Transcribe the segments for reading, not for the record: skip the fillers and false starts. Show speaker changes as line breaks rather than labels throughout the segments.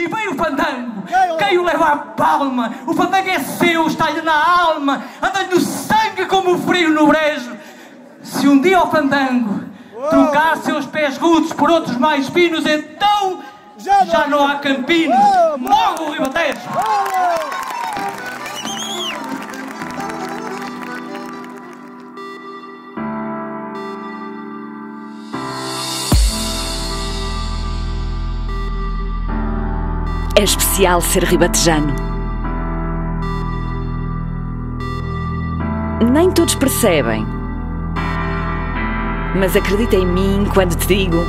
e vem o fandango. Quem o leva à palma? O fandango é seu, está-lhe na alma, anda-lhe no sangue como o frio no brejo. Se um dia o fandango trocar seus pés rudes por outros mais finos, então já não há campinos. Morre o Ribatejo!
É especial ser ribatejano. Nem todos percebem, mas acredita em mim quando te digo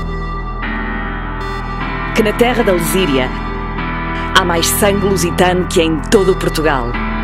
que na terra da Lesíria há mais sangue lusitano que em todo o Portugal.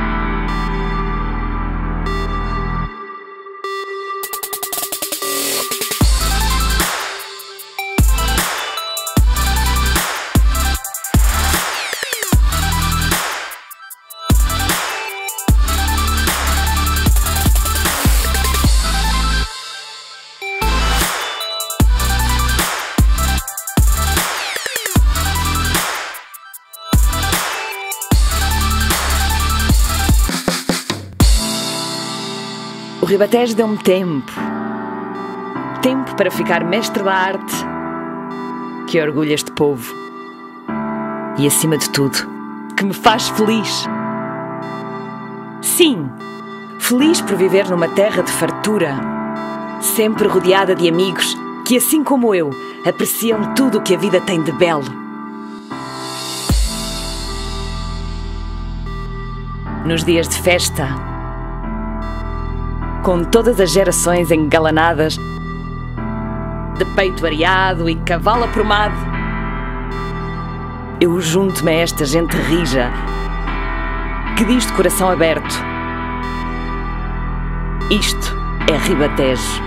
O Ribatejo deu-me tempo para ficar mestre da arte que orgulha este povo e, acima de tudo, que me faz feliz. Sim, feliz por viver numa terra de fartura, sempre rodeada de amigos que, assim como eu, apreciam tudo o que a vida tem de belo. Nos dias de festa, com todas as gerações engalanadas, de peito areado e cavalo aprumado, eu junto-me a esta gente rija, que diz de coração aberto: isto é Ribatejo.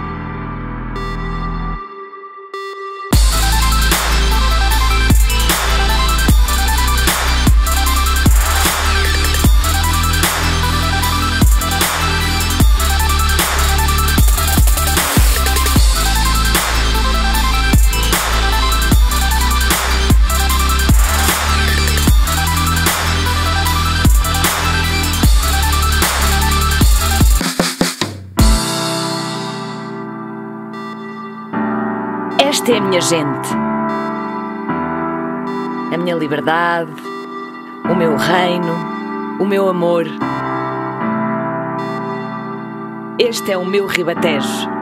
Esta é a minha gente, a minha liberdade, o meu reino, o meu amor. Este é o meu Ribatejo.